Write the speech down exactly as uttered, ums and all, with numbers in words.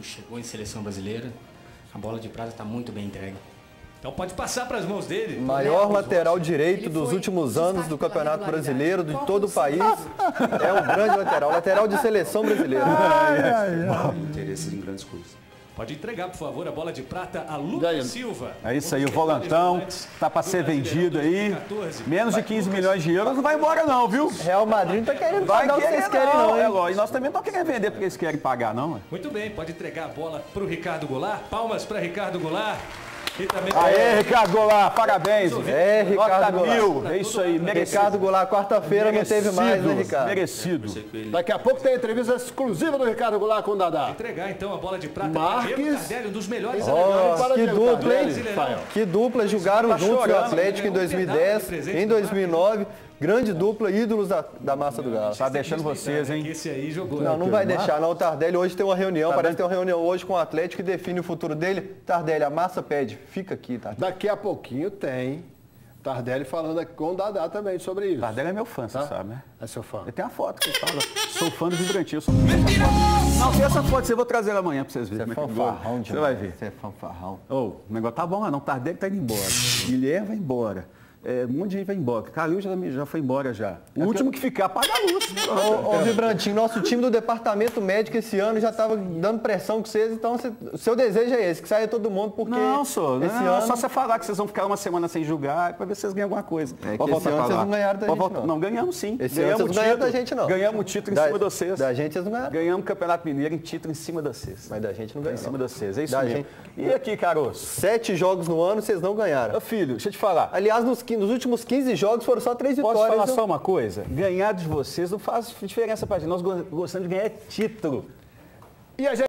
Danilo chegou em seleção brasileira. A bola de prata está muito bem entregue. Então pode passar para as mãos dele. Maior lateral direito dos últimos anos do Campeonato Brasileiro, de todo o país. É um grande lateral, lateral de seleção brasileira. Interesses em grandes coisas. Pode entregar, por favor, a bola de prata a Lucas Silva. É isso aí, o volantão tá para ser vendido aí. Menos de quinze milhões de euros, não vai embora não, viu? Real Madrid não tá querendo Vai pagar o que vocês querem não, não, hein? é lógico. E nós também não estamos querendo vender porque eles querem pagar, não. Muito bem, pode entregar a bola para o Ricardo Goulart. Palmas para Ricardo Goulart. E também Aê, Ricardo Goulart, parabéns. É, Ricardo Nota mil, Goulart. é isso aí, merecido. Ricardo Goulart, quarta-feira não teve mais, né, Ricardo? Merecido. Daqui a pouco tem a entrevista exclusiva do Ricardo Goulart com o Dadá. Entregar então a bola de prata Marques. para Tardelli, um dos melhores Oh, que dupla, hein? Brasileirão. Que dupla, jogaram Tá juntos no chorando, Atlético em dois mil e dez, em dois mil e nove. Grande dupla, ídolos da, da massa do Galo. Tá deixando vocês, hein? Esse aí jogou. Não, não vai deixar não. O Tardelli hoje tem uma reunião, parece que tem uma reunião hoje com o Atlético que define o futuro dele. Tardelli, a massa pede, fica aqui, Tardelli. Daqui a pouquinho tem Tardelli falando aqui com o Dadá também sobre isso. Tardelli é meu fã, você Tá? sabe, né? É seu fã. Eu tenho a foto que ele fala. Sou fã do Vibrantinho, sou fã dessa foto. Não, tem essa foto, eu vou trazer ela amanhã pra vocês verem. Você é como é que eu fanfarrão vou. de Você vai ver. Você é fanfarrão. Ô, o negócio tá bom, não. Tardelli tá indo embora. Guilherme vai embora. É, um monte de gente vai embora. Calil já, já foi embora já. O último que ficar, apaga a luz. Ô, ô, Vibrantinho, nosso time do departamento médico esse ano já estava dando pressão com vocês, então o seu desejo é esse, que saia todo mundo, porque Não, sou. esse Não, ano... é só você falar que vocês vão ficar uma semana sem julgar para ver se vocês ganham alguma coisa. É que Pode esse voltar ano pra vocês lá. não ganharam da Pode gente, voltar- não. Não, ganhamos sim. Esse ganhamos ano vocês não ganharam da título. gente, não. Ganhamos o título em Da- cima de vocês. Da gente vocês não ganharam. Ganhamos o Campeonato Mineiro em título em cima de vocês. Mas da gente não Em ganhou. cima não. de vocês, é isso Da mesmo. gente- E aqui, caroço? Sete jogos no ano, vocês não ganharam. Ô, filho, deixa eu te falar. Aliás, nos, quin- nos últimos quinze jogos foram só três Posso vitórias. falar viu? só uma coisa? Ganhar de vocês não faz diferença pra gente. Nós go- gostamos de ganhar título. E a gente